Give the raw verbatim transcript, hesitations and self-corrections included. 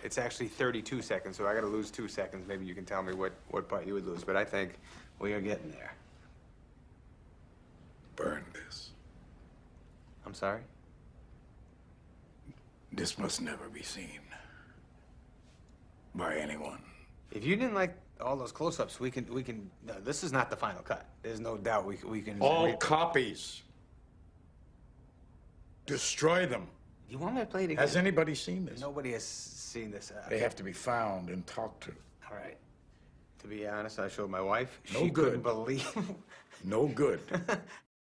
It's actually thirty-two seconds, so I gotta lose two seconds. Maybe you can tell me what, what part you would lose, but I think we are getting there. Burn this. I'm sorry? This must never be seen by anyone. If you didn't like all those close-ups, we can, we can, no, this is not the final cut. There's no doubt we, we can. All we, copies. Destroy them. You want me to play it again? Has anybody seen this? Nobody has seen this. Uh, They have to be found and talked to. All right. To be honest, I showed my wife. No She good. couldn't believe. No good.